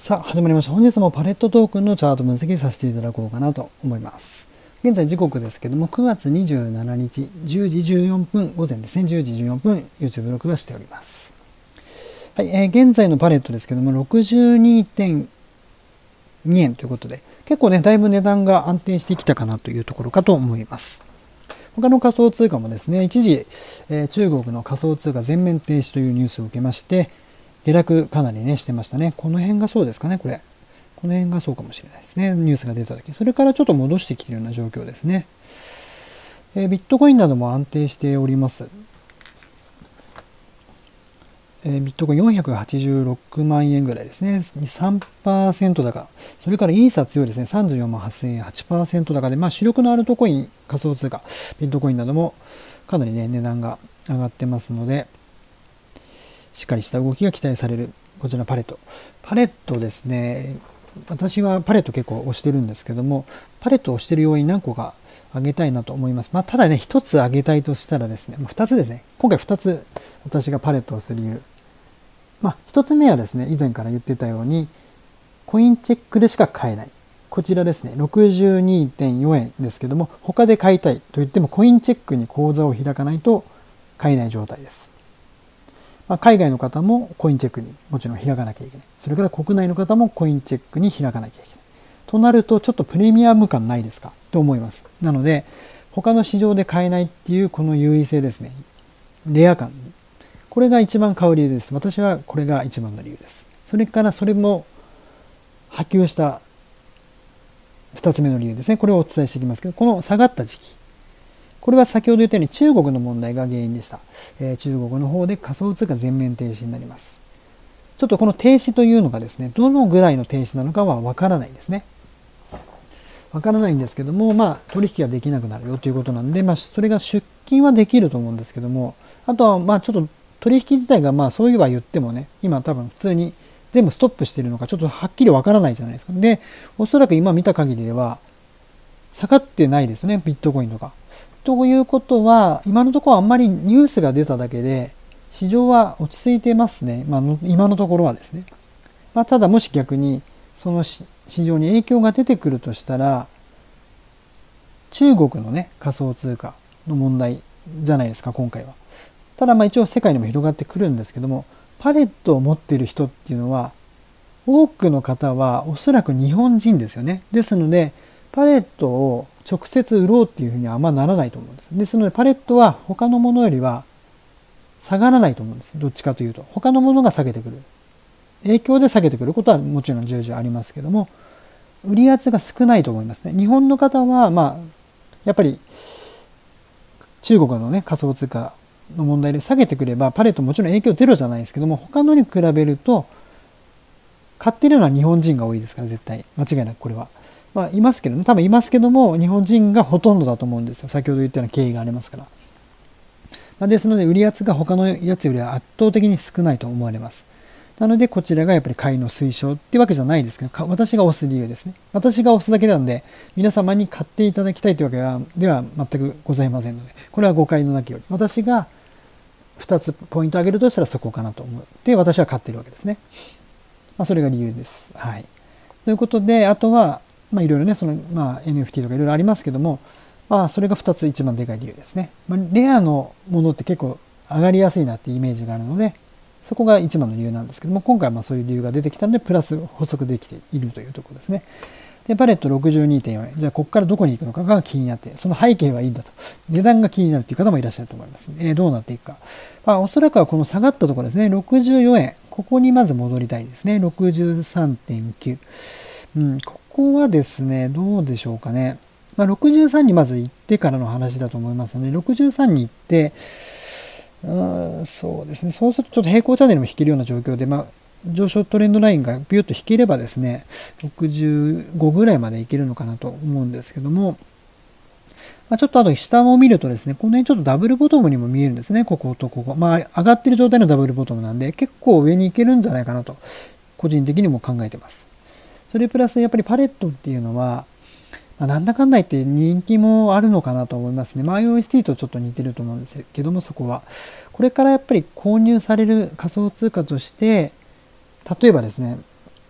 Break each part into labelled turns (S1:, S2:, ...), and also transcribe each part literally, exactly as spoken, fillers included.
S1: さあ始まりました。本日もパレットトークンのチャート分析させていただこうかなと思います。現在時刻ですけどもくがつにじゅうしちにちじゅうじじゅうよんぷん、午前ですね、じゅうじじゅうよんぷん YouTube 録画しております。はい、えー、現在のパレットですけども ろくじゅうにてんにえんということで、結構ねだいぶ値段が安定してきたかなというところかと思います。他の仮想通貨もですね、一時、えー、中国の仮想通貨全面停止というニュースを受けまして、下落かなりねしてましたね。この辺がそうですかね、これ。この辺がそうかもしれないですね。ニュースが出た時。それからちょっと戻してきているような状況ですね。えー、ビットコインなども安定しております。えー、ビットコインよんひゃくはちじゅうろくまんえんぐらいですね。さんパーセント高。それからイーサ強いですね。さんじゅうよんまんはっせんえん、はちパーセント高で、まあ主力のアルトコイン、仮想通貨、ビットコインなどもかなりね、値段が上がってますので、しっかりした動きが期待される。こちらのパレット。パレットですね。私はパレット結構押してるんですけども、パレットを押してる要因何個か挙げたいなと思います。まあ、ただね、一つ挙げたいとしたらですね、二つですね。今回二つ私がパレットをする理由。まあ、一つ目はですね、以前から言ってたように、コインチェックでしか買えない。こちらですね、ろくじゅうにてんよんえんですけども、他で買いたいと言ってもコインチェックに口座を開かないと買えない状態です。まあ、海外の方もコインチェックにもちろん開かなきゃいけない。それから国内の方もコインチェックに開かなきゃいけない。となるとちょっとプレミアム感ないですかと思います。なので他の市場で買えないっていうこの優位性ですね。レア感。これが一番買う理由です。私はこれが一番の理由です。それからそれも波及した二つ目の理由ですね。これをお伝えしていきますけど、この下がった時期。これは先ほど言ったように中国の問題が原因でした。えー、中国の方で仮想通貨全面停止になります。ちょっとこの停止というのがですね、どのぐらいの停止なのかはわからないですね。わからないんですけども、まあ取引ができなくなるよということなんで、まあそれが出金はできると思うんですけども、あとはまあちょっと取引自体がまあそういえば言ってもね、今多分普通に全部ストップしているのかちょっとはっきりわからないじゃないですか。で、おそらく今見た限りでは下がってないですね、ビットコインとか。ということは、今のところあんまりニュースが出ただけで、市場は落ち着いてますね。まあ、今のところはですね。まあ、ただもし逆に、その市場に影響が出てくるとしたら、中国のね、仮想通貨の問題じゃないですか、今回は。ただまあ一応世界にも広がってくるんですけども、パレットを持っている人っていうのは、多くの方はおそらく日本人ですよね。ですので、パレットを直接売ろうっていうふうにはあんまならないと思うんです。ですのでパレットは他のものよりは下がらないと思うんです。どっちかというと。他のものが下げてくる。影響で下げてくることはもちろん重々ありますけども、売り圧が少ないと思いますね。日本の方は、まあ、やっぱり中国のね、仮想通貨の問題で下げてくれば、パレットもちろん影響ゼロじゃないですけども、他のに比べると、買ってるのは日本人が多いですから、絶対。間違いなくこれは。まあ、いますけどね。多分いますけども、日本人がほとんどだと思うんですよ。先ほど言ったような経緯がありますから。まあ、ですので、売り圧が他のやつよりは圧倒的に少ないと思われます。なので、こちらがやっぱり買いの推奨ってわけじゃないですけど、私が押す理由ですね。私が押すだけなんで、皆様に買っていただきたいというわけはでは全くございませんので、これは誤解のなきように。私がふたつポイントを挙げるとしたらそこかなと思って、私は買っているわけですね。まあ、それが理由です。はい。ということで、あとは、まあいろいろね、その、まあ エヌエフティー とかいろいろありますけども、まあそれがふたつ一番でかい理由ですね。まあ、レアのものって結構上がりやすいなっていうイメージがあるので、そこが一番の理由なんですけども、今回はまあそういう理由が出てきたので、プラス補足できているというところですね。で、パレット ろくじゅうにてんよんえん。じゃあ、ここからどこに行くのかが気になって、その背景はいいんだと。値段が気になるという方もいらっしゃると思います。えー、どうなっていくか。まあ、おそらくはこの下がったところですね。ろくじゅうよえん。ここにまず戻りたいですね。ろくじゅうさんてんきゅう。うん、ここはですね、どうでしょうかね。まあ、ろくじゅうさんにまず行ってからの話だと思いますので、ろくじゅうさんに行って、うそうですね。そうするとちょっと平行チャンネルも引けるような状況で、まあ、上昇トレンドラインがビュッと引ければですね、ろくじゅうごぐらいまでいけるのかなと思うんですけども、まあ、ちょっとあと下を見るとですね、この辺ちょっとダブルボトムにも見えるんですね、こことここ。まあ、上がってる状態のダブルボトムなんで、結構上に行けるんじゃないかなと、個人的にも考えてます。それプラスやっぱりパレットっていうのは、まあ、なんだかんだ言って人気もあるのかなと思いますね。まあ、アイオーエスティー とちょっと似てると思うんですけども、そこは。これからやっぱり購入される仮想通貨として、例えばですね、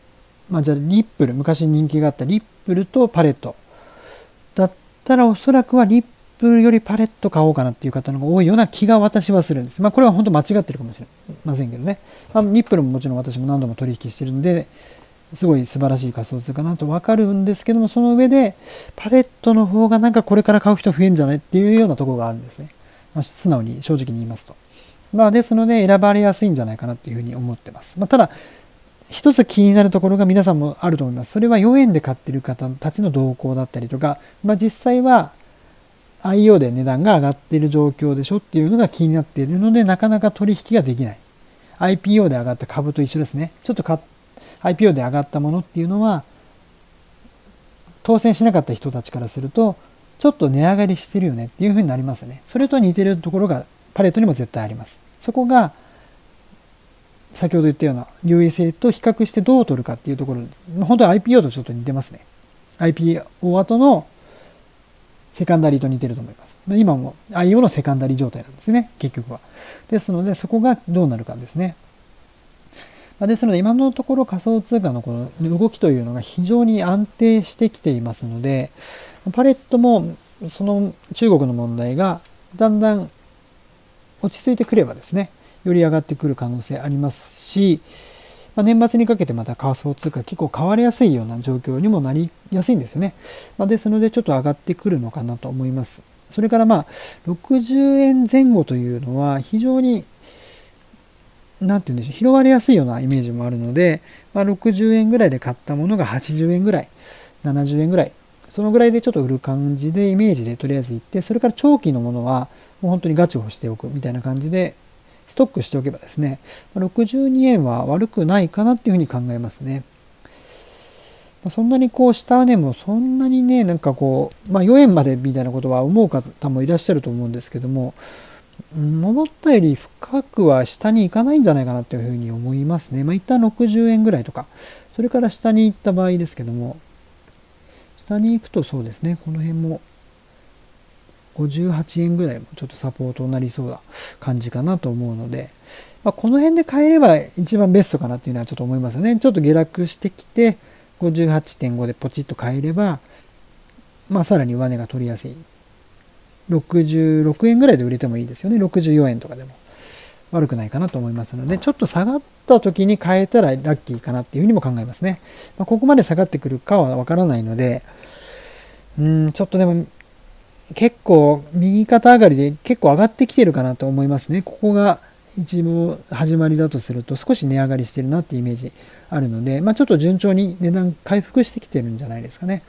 S1: まあじゃあリップル、昔人気があったリップルとパレットだったら、おそらくはリップルよりパレット買おうかなっていう方の方が多いような気が私はするんです。まあこれは本当間違ってるかもしれませんけどね。まあ、リップルももちろん私も何度も取引してるんで、すごい素晴らしい仮想通貨なとわかるんですけども、その上でパレットの方がなんかこれから買う人増えんじゃないっていうようなところがあるんですね。まあ、素直に正直に言いますと。まあですので選ばれやすいんじゃないかなっていうふうに思ってます。まあ、ただ、一つ気になるところが皆さんもあると思います。それはよえんで買ってる方たちの動向だったりとか、まあ実際は アイイーオー で値段が上がっている状況でしょっていうのが気になっているので、なかなか取引ができない。アイピーオー で上がった株と一緒ですね。ちょっと買 アイピーオー で上がったものっていうのは、当選しなかった人たちからすると、ちょっと値上がりしてるよねっていうふうになりますよね。それと似てるところがパレットにも絶対あります。そこが、先ほど言ったような優位性と比較してどう取るかっていうところです。本当は アイピーオー とちょっと似てますね。アイピーオー 後のセカンダリーと似てると思います。今も アイイーオー のセカンダリー状態なんですね、結局は。ですので、そこがどうなるかですね。ですので、今のところ仮想通貨のこの動きというのが非常に安定してきていますので、パレットもその中国の問題がだんだん落ち着いてくればですね、より上がってくる可能性ありますし、まあ、年末にかけてまた仮想通貨結構変わりやすいような状況にもなりやすいんですよね。まあ、ですので、ちょっと上がってくるのかなと思います。それからまあ、ろくじゅうえんぜん後というのは非常になんて言うんでしょう、拾われやすいようなイメージもあるので、まあ、ろくじゅうえんぐらいで買ったものがはちじゅうえんぐらい、ななじゅうえんぐらい、そのぐらいでちょっと売る感じで、イメージでとりあえずいって、それから長期のものはもう本当にガチをしておくみたいな感じで、ストックしておけばですね、ろくじゅうにえんは悪くないかなっていうふうに考えますね。そんなにこう下値もそんなにね、なんかこう、まあよえんまでみたいなことは思う方もいらっしゃると思うんですけども、思ったより深くは下に行かないんじゃないかなというふうに思いますね。まあ一旦ろくじゅうえんぐらいとか、それから下に行った場合ですけども、下に行くとそうですね、この辺もごじゅうはちえんぐらいもちょっとサポートになりそうな感じかなと思うので、まあ、この辺で買えれば一番ベストかなっていうのはちょっと思いますよね。ちょっと下落してきて、ごじゅうはちてんご でポチッと買えれば、まあさらに上値が取りやすい。ろくじゅうろくえんぐらいで売れてもいいですよね。ろくじゅうよえんとかでも悪くないかなと思いますので、ちょっと下がった時に買えたらラッキーかなっていうふうにも考えますね。まあ、ここまで下がってくるかはわからないので、うん、ちょっとでも結構右肩上がりで結構上がってきてるかなと思いますね。ここが一部始まりだとすると少し値上がりしてるなっていうイメージあるので、まあ、ちょっと順調に値段回復してきてるんじゃないですかね。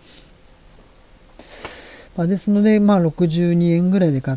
S1: まあ、ですので、まあ、ろくじゅうにえんぐらいで買って、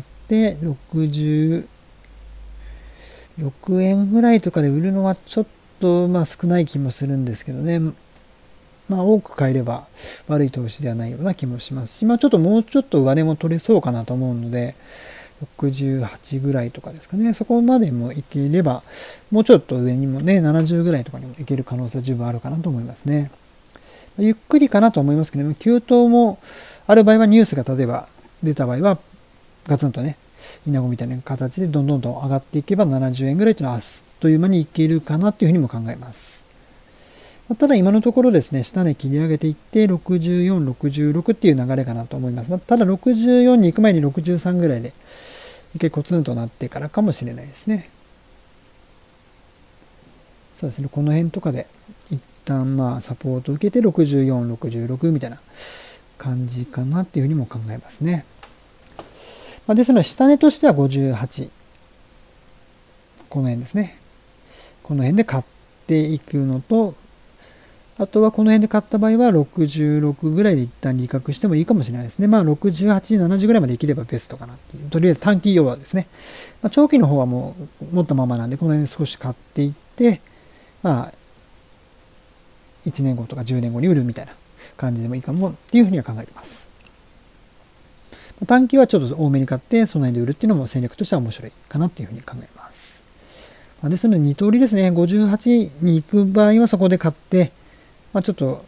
S1: ろくじゅうろくえんぐらいとかで売るのはちょっとまあ少ない気もするんですけどね。まあ、多く買えれば悪い投資ではないような気もしますし、まあ、ちょっともうちょっと上値も取れそうかなと思うので、ろくじゅうはちぐらいとかですかね。そこまでもいければ、もうちょっと上にもね、ななじゅうぐらいとかにもいける可能性は十分あるかなと思いますね。ゆっくりかなと思いますけども、急騰もある場合はニュースが例えば出た場合は、ガツンとね、稲子みたいな形でどんどんどん上がっていけばななじゅうえんぐらいというのはあっという間にいけるかなというふうにも考えます。ただ今のところですね、下値切り上げていってろくじゅうよん、ろくじゅうろくっていう流れかなと思います。ただろくじゅうよんに行く前にろくじゅうさんぐらいで一回コツンとなってからかもしれないですね。そうですね、この辺とかで一旦まあサポートを受けてろくじゅうよん、ろくじゅうろくみたいな感じかなっていうふうにも考えますね。まあ、ですので下値としてはごじゅうはち。この辺ですね。この辺で買っていくのと、あとはこの辺で買った場合はろくじゅうろくぐらいで一旦利確してもいいかもしれないですね。まあろくじゅうはち、ななじゅうぐらいまでいければベストかなっていう。とりあえず短期用はですね。まあ、長期の方はもう持ったままなんで、この辺少し買っていって、まあいちねんごとかじゅうねんごに売るみたいな感じでもいいかもっていうふうには考えています。短期はちょっと多めに買って、その辺で売るっていうのも戦略としては面白いかなっていうふうに考えます。まあ、ですのでに通りですね。ごじゅうはちに行く場合はそこで買って、まあ、ちょっと、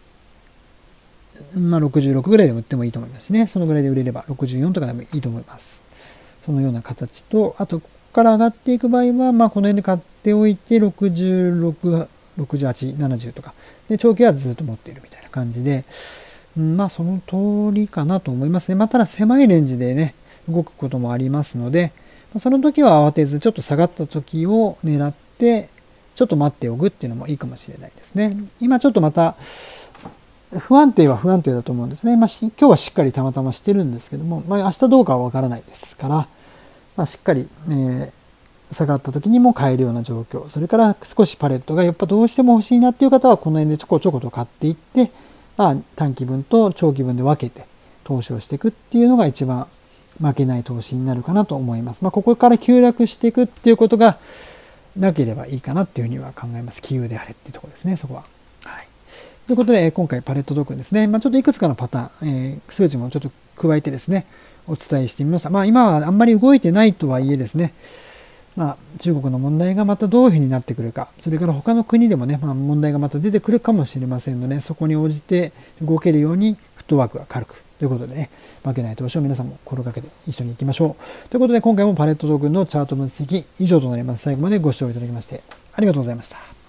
S1: まあ、ろくじゅうろくぐらいで売ってもいいと思いますね。そのぐらいで売れればろくじゅうよんとかでもいいと思います。そのような形と、あと、ここから上がっていく場合は、まあ、この辺で買っておいて、ろくじゅうろくろくじゅうはち、ななじゅうとか、で、長期はずっと持っているみたいな感じで、うん、まあその通りかなと思いますね。まあただ狭いレンジでね、動くこともありますので、その時は慌てず、ちょっと下がった時を狙って、ちょっと待っておくっていうのもいいかもしれないですね。今ちょっとまた、不安定は不安定だと思うんですね。まあ、今日はしっかりたまたましてるんですけども、まあ、明日どうかはわからないですから、まあ、しっかり、えー、下がった時にも買えるような状況。それから少しパレットがやっぱどうしても欲しいなっていう方はこの辺でちょこちょこと買っていって、まあ、短期分と長期分で分けて投資をしていくっていうのが一番負けない投資になるかなと思います。まあ、ここから急落していくっていうことがなければいいかなっていうふうには考えます。杞憂であれっていうところですね、そこは。はい。ということで、今回パレットトークンですね。まあ、ちょっといくつかのパターン、えー、数値もちょっと加えてですね、お伝えしてみました。まあ、今はあんまり動いてないとはいえですね、まあ、中国の問題がまたどういうふうになってくるか、それから他の国でもね、まあ、問題がまた出てくるかもしれませんので、そこに応じて動けるようにフットワークが軽くということでね、負けない投資を皆さんも心がけて一緒に行きましょう。ということで、今回もパレットトークンのチャート分析以上となります。最後までご視聴いただきましてありがとうございました。